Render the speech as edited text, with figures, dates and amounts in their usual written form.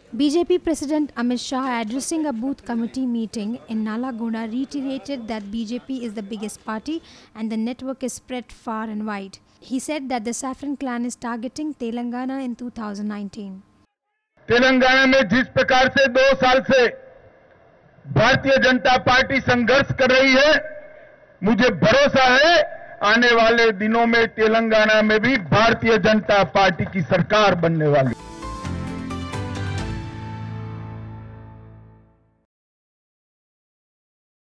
BJP President Amit Shah, addressing a booth committee meeting in Nalagonda, reiterated that BJP is the biggest party and the network is spread far and wide. He said that the Saffron clan is targeting Telangana in 2019. Telangana में जिस प्रकार से 2 साल से Bharatiya Janata party संघर्ष कर रही है, मुझे भरोसा है आने वाले दिनों में तेलंगाना में भी भारतीय जनता पार्टी की सरकार बनने वाली है।